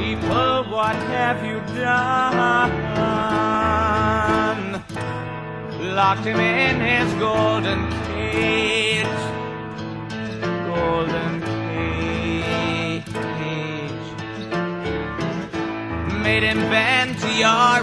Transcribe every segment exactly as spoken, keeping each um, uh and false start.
People, what have you done? Locked him in his golden cage, golden cage. Made him bend to your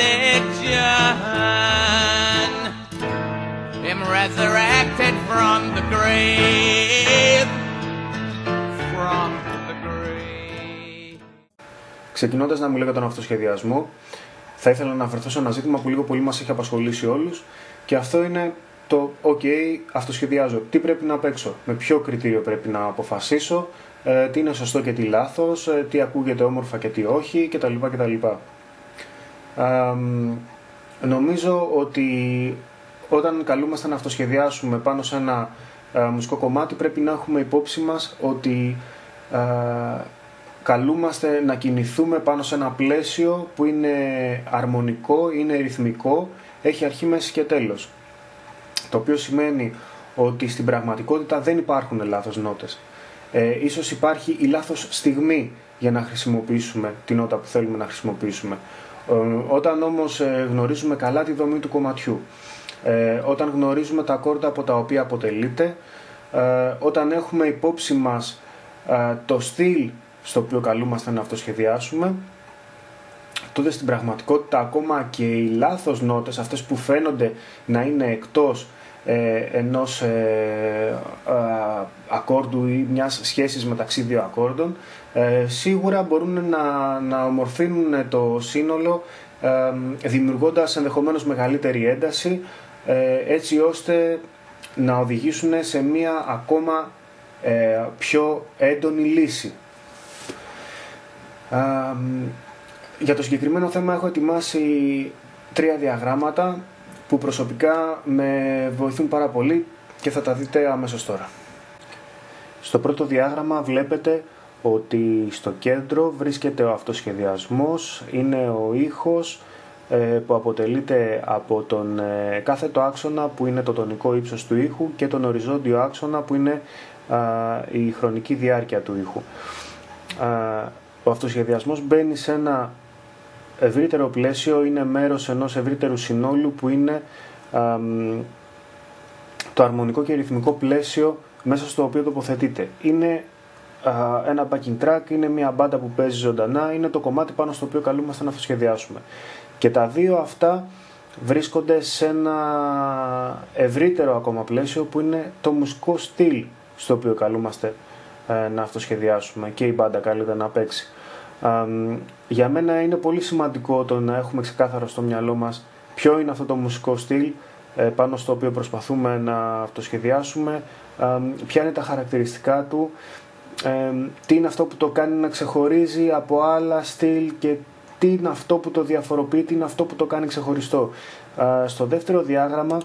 religion. Him resurrected from the grave, from the grave. Ξεκινώντας να μιλάω για τον αυτοσχεδιασμό, θα ήθελα να αναφερθώ σε ένα ζήτημα που λίγο πολύ μας έχει απασχολήσει όλους, και αυτό είναι το «OK, αυτοσχεδιάζω. Τι πρέπει να παίξω, με ποιο κριτήριο πρέπει να αποφασίσω, ε, τι είναι σωστό και τι λάθος, ε, τι ακούγεται όμορφα και τι όχι, κτλ. κτλ. Ε, νομίζω ότι όταν καλούμαστε να αυτοσχεδιάσουμε πάνω σε ένα ε, μουσικό κομμάτι, πρέπει να έχουμε υπόψη μας ότι ε, καλούμαστε να κινηθούμε πάνω σε ένα πλαίσιο που είναι αρμονικό, είναι ρυθμικό, έχει αρχή, μέση και τέλος. Το οποίο σημαίνει ότι στην πραγματικότητα δεν υπάρχουν λάθος νότες. Ε, ίσως υπάρχει η λάθος στιγμή για να χρησιμοποιήσουμε την νότα που θέλουμε να χρησιμοποιήσουμε. Ε, όταν όμως ε, γνωρίζουμε καλά τη δομή του κομματιού, ε, όταν γνωρίζουμε τα ακόρντα από τα οποία αποτελείται, ε, όταν έχουμε υπόψη μας ε, το στυλ στο οποίο καλούμαστε να αυτοσχεδιάσουμε, τότε στην πραγματικότητα ακόμα και οι λάθος νότες, αυτές που φαίνονται να είναι εκτός ε, ενός ε, ε, ακόρντου ή μιας σχέσης μεταξύ δύο ακόρντων, ε, σίγουρα μπορούν να, να ομορφύνουν το σύνολο, ε, δημιουργώντας ενδεχομένως μεγαλύτερη ένταση, ε, έτσι ώστε να οδηγήσουν σε μια ακόμα ε, πιο έντονη λύση. Uh, για το συγκεκριμένο θέμα έχω ετοιμάσει τρία διαγράμματα που προσωπικά με βοηθούν πάρα πολύ και θα τα δείτε αμέσως τώρα. Στο πρώτο διάγραμμα βλέπετε ότι στο κέντρο βρίσκεται ο αυτοσχεδιασμός, είναι ο ήχος ε, που αποτελείται από τον ε, κάθετο άξονα που είναι το τονικό ύψος του ήχου και τον οριζόντιο άξονα που είναι α, η χρονική διάρκεια του ήχου. Α, Ο αυτοσχεδιασμός μπαίνει σε ένα ευρύτερο πλαίσιο, είναι μέρος ενός ευρύτερου συνόλου που είναι α, το αρμονικό και ρυθμικό πλαίσιο μέσα στο οποίο τοποθετείται. Είναι α, ένα backing track, είναι μια μπάντα που παίζει ζωντανά, είναι το κομμάτι πάνω στο οποίο καλούμαστε να αυτοσχεδιάσουμε. Και τα δύο αυτά βρίσκονται σε ένα ευρύτερο ακόμα πλαίσιο που είναι το μουσικό στυλ στο οποίο καλούμαστε ε, να αυτοσχεδιάσουμε και η μπάντα καλείται να παίξει. Um, για μένα είναι πολύ σημαντικό το να έχουμε ξεκάθαρο στο μυαλό μας ποιο είναι αυτό το μουσικό στυλ ε, πάνω στο οποίο προσπαθούμε να αυτοσχεδιάσουμε, ε, ποια είναι τα χαρακτηριστικά του, ε, τι είναι αυτό που το κάνει να ξεχωρίζει από άλλα στυλ και τι είναι αυτό που το διαφοροποιεί, τι είναι αυτό που το κάνει ξεχωριστό. Ε, στο δεύτερο διάγραμμα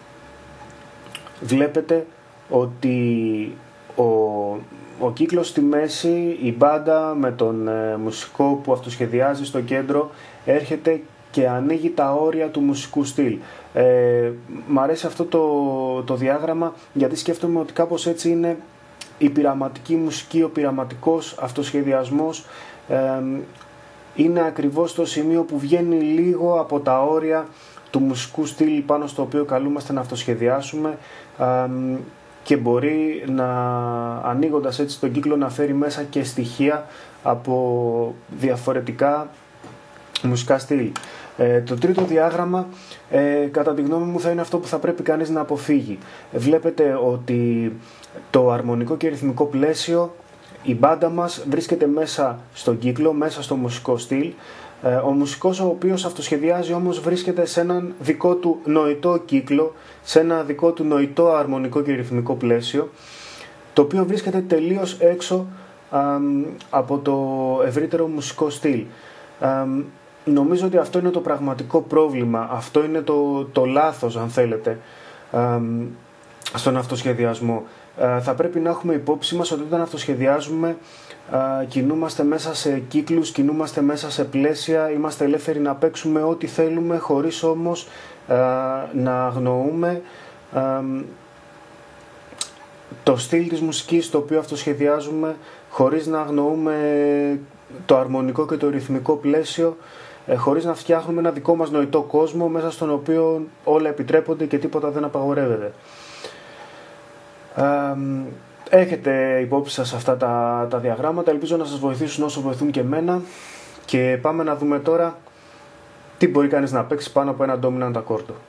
βλέπετε ότι ο Ο κύκλος στη μέση, η μπάντα με τον ε, μουσικό που αυτοσχεδιάζει στο κέντρο έρχεται και ανοίγει τα όρια του μουσικού στυλ. Ε, μ' αρέσει αυτό το, το διάγραμμα γιατί σκέφτομαι ότι κάπως έτσι είναι η πειραματική μουσική, ο πειραματικός αυτοσχεδιασμός. Ε, είναι ακριβώς το σημείο που βγαίνει λίγο από τα όρια του μουσικού στυλ πάνω στο οποίο καλούμαστε να αυτοσχεδιάσουμε, ε, και μπορεί να, ανοίγοντας έτσι τον κύκλο, να φέρει μέσα και στοιχεία από διαφορετικά μουσικά στυλ. Ε, το τρίτο διάγραμμα, ε, κατά τη γνώμη μου, θα είναι αυτό που θα πρέπει κανείς να αποφύγει. Βλέπετε ότι το αρμονικό και ρυθμικό πλαίσιο, η μπάντα μας βρίσκεται μέσα στον κύκλο, μέσα στο μουσικό στυλ. Ο μουσικός ο οποίος αυτοσχεδιάζει όμως βρίσκεται σε έναν δικό του νοητό κύκλο, σε ένα δικό του νοητό αρμονικό και ρυθμικό πλαίσιο, το οποίο βρίσκεται τελείως έξω α, από το ευρύτερο μουσικό στυλ. Α, νομίζω ότι αυτό είναι το πραγματικό πρόβλημα, αυτό είναι το, το λάθος, αν θέλετε, α, στον αυτοσχεδιασμό. Α, θα πρέπει να έχουμε υπόψη μας ότι όταν αυτοσχεδιάζουμε α, κινούμαστε μέσα σε κύκλους, κινούμαστε μέσα σε πλαίσια, είμαστε ελεύθεροι να παίξουμε ό,τι θέλουμε, χωρίς όμως α, να αγνοούμε α, το στυλ της μουσικής το οποίο αυτοσχεδιάζουμε, χωρίς να αγνοούμε το αρμονικό και το ρυθμικό πλαίσιο, ε, χωρίς να φτιάχνουμε ένα δικό μας νοητό κόσμο μέσα στον οποίο όλα επιτρέπονται και τίποτα δεν απαγορεύεται. Ε, έχετε υπόψη σας αυτά τα, τα διαγράμματα, ελπίζω να σας βοηθήσουν όσο βοηθούν και εμένα, και πάμε να δούμε τώρα τι μπορεί κανείς να παίξει πάνω από ένα dominant ακόρντο.